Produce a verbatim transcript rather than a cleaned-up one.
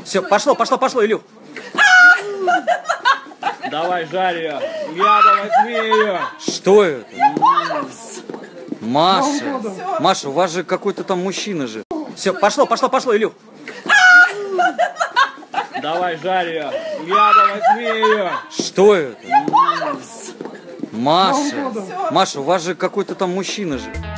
Все, пошло, пошло, пошло, Илюх. Давай, жарь ее. Ляба, возьми ее. Что это? Маша. Маша, у вас же какой-то там мужчина же. Все, пошло, пошло, пошло, Илюх. Давай, жарь ее. Ляба, возьми ее. Что это? Маша. Маша, у вас же какой-то там мужчина же.